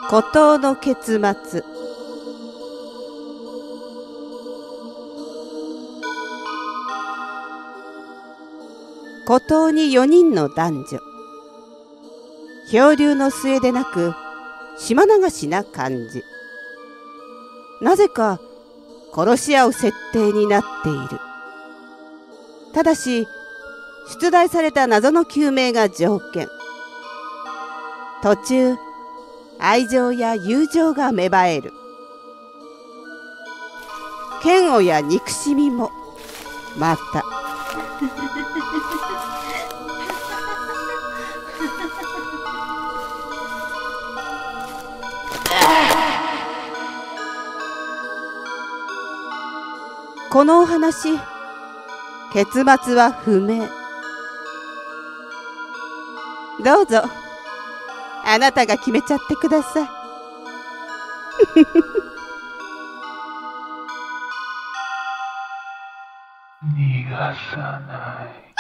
孤島の結末。孤島に4人の男女。漂流の末でなく島流しな感じ。なぜか殺し合う設定になっている。ただし出題された謎の究明が条件。途中愛情や友情が芽生える。嫌悪や憎しみもまた。このお話、結末は不明。どうぞあなたが決めちゃってください。 逃がさない。